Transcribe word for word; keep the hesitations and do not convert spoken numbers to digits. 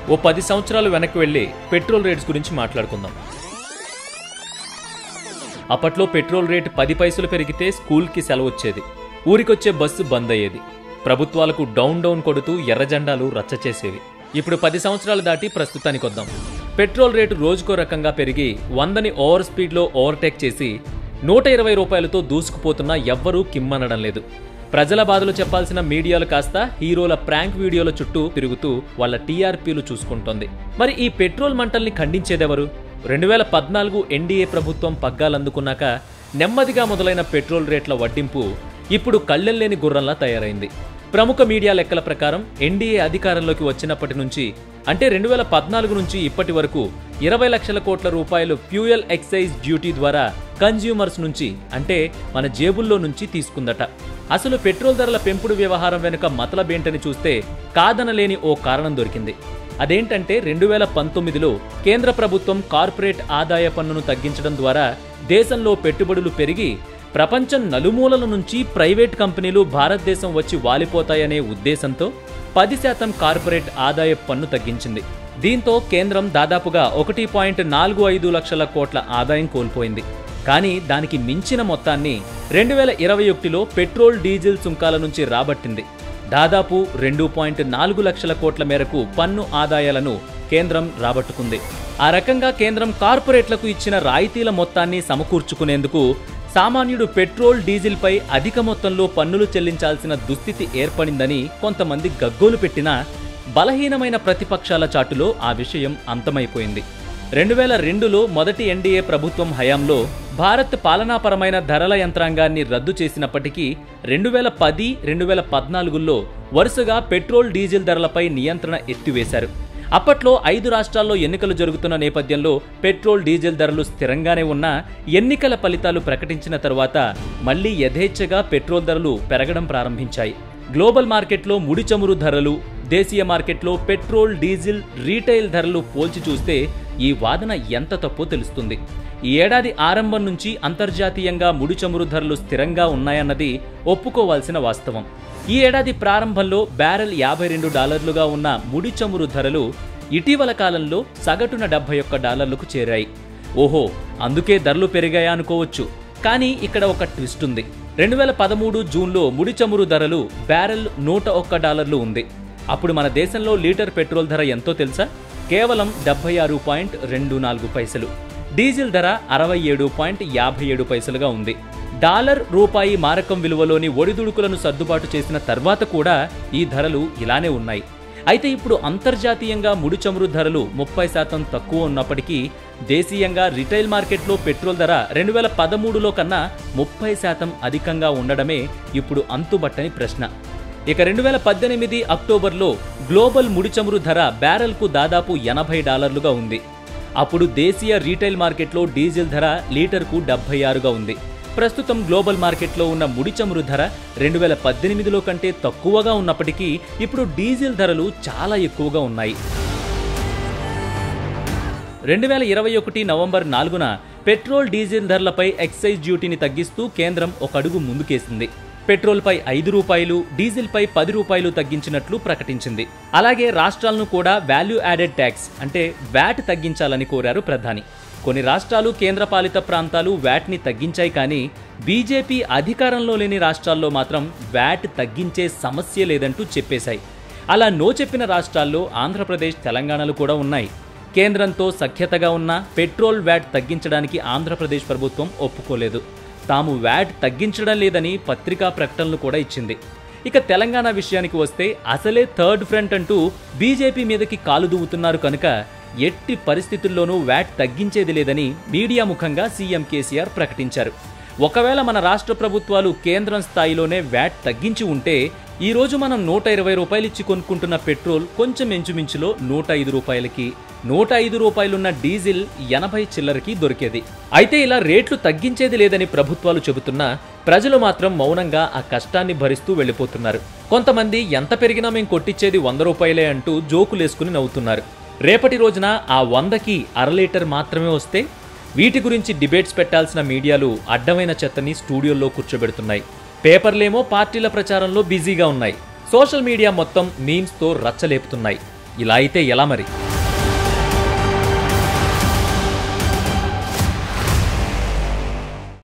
ఓ పది సంవత్సరాలు వెనక్కి వెళ్లి పెట్రోల్ రేట్స్ గురించి మాట్లాడుకుందాం. అప్పట్లో పెట్రోల్ రేటు పది పైసలు పెరిగితే స్కూల్కి సెలవు వచ్చేది, ఊరికొచ్చే బస్సు బంద్ అయ్యేది, ప్రభుత్వాలకు డౌన్ డౌన్ కొడుతూ ఎర్రజెండాలు రచ్చ చేసేవి. ఇప్పుడు పది సంవత్సరాలు దాటి ప్రస్తుతానికి వద్దాం. పెట్రోల్ రేటు రోజుకో రకంగా పెరిగి వందని ఓవర్ స్పీడ్లో ఓవర్టేక్ చేసి నూట ఇరవై రూపాయలతో దూసుకుపోతున్నా ఎవ్వరూ కిమ్మనడం లేదు. ప్రజల బాధలు చెప్పాల్సిన మీడియాలు కాస్త హీరోల ప్రాంక్ వీడియోల చుట్టూ తిరుగుతూ వాళ్ళ టీఆర్పీలు చూసుకుంటోంది. మరి ఈ పెట్రోల్ మంటల్ని ఖండించేదెవరు? రెండు వేల పద్నాలుగు ఎన్డీఏ ప్రభుత్వం పగ్గాలందుకున్నాక నెమ్మదిగా మొదలైన పెట్రోల్ రేట్ల వడ్డింపు ఇప్పుడు కళ్ళెల్లేని గుర్రంలా తయారైంది. ప్రముఖ మీడియా లెక్కల ప్రకారం ఎన్డీఏ అధికారంలోకి వచ్చినప్పటి నుంచి అంటే రెండు వేల పద్నాలుగు నుంచి ఇప్పటి వరకు ఇరవై లక్షల కోట్ల రూపాయలు ఫ్యూయల్ ఎక్సైజ్ డ్యూటీ ద్వారా కన్జ్యూమర్స్ నుంచి అంటే మన జేబుల్లో నుంచి తీసుకుందట. అసలు పెట్రోల్ ధరల పెంపుడు వ్యవహారం వెనుక మతలబేంటని చూస్తే కాదనలేని ఓ కారణం దొరికింది. అదేంటంటే రెండు వేల పంతొమ్మిదిలో కేంద్ర ప్రభుత్వం కార్పొరేట్ ఆదాయ పన్నును తగ్గించడం ద్వారా దేశంలో పెట్టుబడులు పెరిగి ప్రపంచం నలుమూలల నుంచి ప్రైవేట్ కంపెనీలు భారతదేశం వచ్చి వాలిపోతాయనే ఉద్దేశంతో పది శాతం కార్పొరేట్ ఆదాయ పన్ను తగ్గించింది. దీంతో కేంద్రం దాదాపుగా ఒకటి పాయింట్ నాలుగు ఐదు లక్షల కోట్ల ఆదాయం కోల్పోయింది. కానీ దానికి మించిన మొత్తాన్ని రెండు వేల ఇరవై ఒకటిలో పెట్రోల్ డీజిల్ సుంకాల నుంచి రాబట్టింది. దాదాపు రెండు పాయింట్ నాలుగు లక్షల కోట్ల మేరకు పన్ను ఆదాయాలను కేంద్రం రాబట్టుకుంది. ఆ రకంగా కేంద్రం కార్పొరేట్లకు ఇచ్చిన రాయితీల మొత్తాన్ని సమకూర్చుకునేందుకు సామాన్యుడు పెట్రోల్ డీజిల్ పై అధిక మొత్తంలో పన్నులు చెల్లించాల్సిన దుస్థితి ఏర్పడిందని కొంతమంది గగ్గోలు పెట్టినా బలహీనమైన ప్రతిపక్షాల చాటులో ఆ విషయం అంతమైపోయింది. రెండు వేల రెండులో మొదటి ఎన్డీఏ ప్రభుత్వం హయాంలో భారత్ పాలనాపరమైన ధరల యంత్రాంగాన్ని రద్దు చేసినప్పటికీ రెండు వేల పది రెండు వేల పద్నాలుగులో వరుసగా పెట్రోల్ డీజిల్ ధరలపై నియంత్రణ ఎత్తివేశారు. అప్పట్లో ఐదు రాష్ట్రాల్లో ఎన్నికలు జరుగుతున్న నేపథ్యంలో పెట్రోల్ డీజిల్ ధరలు స్థిరంగానే ఉన్నా ఎన్నికల ఫలితాలు ప్రకటించిన తరువాత మళ్లీ యథేచ్ఛగా పెట్రోల్ ధరలు పెరగడం ప్రారంభించాయి. గ్లోబల్ మార్కెట్లో ముడి చమురు ధరలు, దేశీయ మార్కెట్లో పెట్రోల్ డీజిల్ రీటైల్ ధరలు పోల్చి చూస్తే ఈ వాదన ఎంత తప్పో తెలుస్తుంది. ఈ ఏడాది ఆరంభం నుంచి అంతర్జాతీయంగా ముడి చమురు ధరలు స్థిరంగా ఉన్నాయన్నది ఒప్పుకోవాల్సిన వాస్తవం. ఈ ఏడాది ప్రారంభంలో బ్యారెల్ యాభై రెండు డాలర్లుగా ఉన్న ముడి చమురు ధరలు ఇటీవల కాలంలో సగటున డెబ్బై ఒక్క డాలర్లకు చేరాయి. ఓహో, అందుకే ధరలు పెరిగాయా అనుకోవచ్చు. కానీ ఇక్కడ ఒక ట్విస్ట్ ఉంది. రెండు వేల పదమూడు జూన్లో ముడి చమురు ధరలు బ్యారెల్ నూట ఒక్క డాలర్లు ఉంది. అప్పుడు మన దేశంలో లీటర్ పెట్రోల్ ధర ఎంతో తెలుసా? కేవలం డెబ్బై ఆరు పాయింట్ రెండు నాలుగు పైసలు. డీజిల్ ధర అరవై ఏడు పాయింట్ యాభై ఏడు పైసలుగా ఉంది. డాలర్ రూపాయి మారకం విలువలోని ఒడిదుడుకులను సర్దుబాటు చేసిన తర్వాత కూడా ఈ ధరలు ఇలానే ఉన్నాయి. అయితే ఇప్పుడు అంతర్జాతీయంగా ముడి చమురు ధరలు ముప్పై శాతం తక్కువ ఉన్నప్పటికీ దేశీయంగా రిటైల్ మార్కెట్లో పెట్రోల్ ధర రెండు వేల పదమూడులో కన్నా ముప్పై శాతం అధికంగా ఉండడమే ఇప్పుడు అంతుబట్టని ప్రశ్న. ఇక రెండు వేల పద్దెనిమిది అక్టోబర్లో గ్లోబల్ ముడి చమురు ధర బ్యారెల్కు దాదాపు ఎనభై డాలర్లుగా ఉంది. అప్పుడు దేశీయ రీటైల్ మార్కెట్లో డీజిల్ ధర లీటర్కు డెబ్బై ఆరుగా ఉంది. ప్రస్తుతం గ్లోబల్ మార్కెట్లో ఉన్న ముడి చమురు ధర రెండు వేల పద్దెనిమిదిలో కంటే తక్కువగా ఉన్నప్పటికీ ఇప్పుడు డీజిల్ ధరలు చాలా ఎక్కువగా ఉన్నాయి. రెండు వేల ఇరవై ఒకటి నవంబర్ నాలుగున పెట్రోల్ డీజిల్ ధరలపై ఎక్సైజ్ డ్యూటీని తగ్గిస్తూ కేంద్రం ఒక అడుగు ముందుకేసింది. పెట్రోల్పై ఐదు రూపాయలు, డీజిల్పై పది రూపాయలు తగ్గించినట్లు ప్రకటించింది. అలాగే రాష్ట్రాలను కూడా వాల్యూ యాడెడ్ ట్యాక్స్ అంటే వ్యాట్ తగ్గించాలని కోరారు ప్రధాని. కొన్ని రాష్ట్రాలు, కేంద్రపాలిత ప్రాంతాలు వ్యాట్ని తగ్గించాయి. కానీ బీజేపీ అధికారంలో లేని రాష్ట్రాల్లో మాత్రం వ్యాట్ తగ్గించే సమస్య లేదంటూ చెప్పేశాయి. అలా నో చెప్పిన రాష్ట్రాల్లో ఆంధ్రప్రదేశ్, తెలంగాణలు కూడా ఉన్నాయి. కేంద్రంతో సఖ్యతగా ఉన్న పెట్రోల్ వ్యాట్ తగ్గించడానికి ఆంధ్రప్రదేశ్ ప్రభుత్వం ఒప్పుకోలేదు. తాము వ్యాట్ తగ్గించడం లేదని పత్రికా ప్రకటనలు కూడా ఇచ్చింది. ఇక తెలంగాణ విషయానికి వస్తే అసలే థర్డ్ ఫ్రంట్ అంటూ బీజేపీ మీదకి కాలు దువ్వుతున్నారు కనుక ఎట్టి పరిస్థితుల్లోనూ వ్యాట్ తగ్గించేది లేదని మీడియా ముఖంగా సీఎం కేసీఆర్ ప్రకటించారు. ఒకవేళ మన రాష్ట్ర ప్రభుత్వాలు కేంద్రం స్థాయిలోనే వ్యాట్ తగ్గించి ఉంటే ఈ రోజు మనం నూట ఇరవై రూపాయలు ఇచ్చి కొనుక్కుంటున్న పెట్రోల్ కొంచెం ఎంచుమించులో నూట ఐదు రూపాయలకి, నూట ఐదు రూపాయలున్న డీజిల్ ఎనభై చిల్లరకి దొరికేది. అయితే ఇలా రేట్లు తగ్గించేది లేదని ప్రభుత్వాలు చెబుతున్నా ప్రజలు మాత్రం మౌనంగా ఆ కష్టాన్ని భరిస్తూ వెళ్లిపోతున్నారు. కొంతమంది ఎంత పెరిగినా మేం కొట్టించేది వంద రూపాయలే అంటూ జోకులేసుకుని నవ్వుతున్నారు. రేపటి రోజున ఆ వందకి అర లీటర్ మాత్రమే వస్తే వీటి గురించి డిబేట్స్ పెట్టాల్సిన మీడియాలు అడ్డమైన చెత్తని స్టూడియోల్లో కూర్చోబెడుతున్నాయి. పేపర్లేమో పార్టీల ప్రచారంలో బిజీగా ఉన్నాయి. సోషల్ మీడియా మొత్తం మీమ్స్తో రచ్చలేపుతున్నాయి. ఇలా అయితే ఎలా మరి?